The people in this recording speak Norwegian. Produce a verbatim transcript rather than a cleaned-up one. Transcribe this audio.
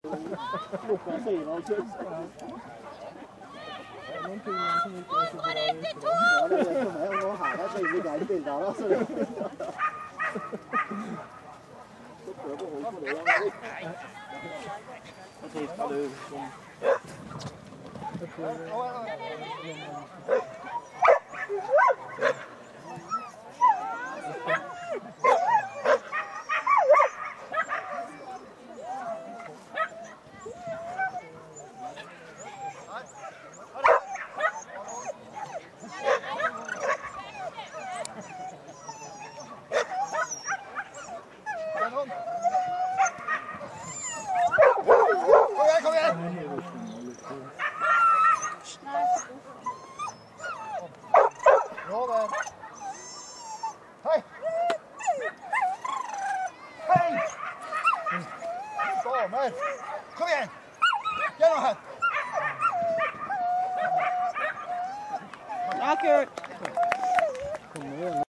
Lukka sier han ikke. Noen ting som ikke er så bra i Østerdal. Ja, det er for meg. Nå her er et veldig greit bilde av det. Så prøv å holde på det. Hva tipper du? Jeg tror Kom igjen! Bra der. Hei! Hei! Damer! Kom igjen! Gjennom her! Bra, Kurt.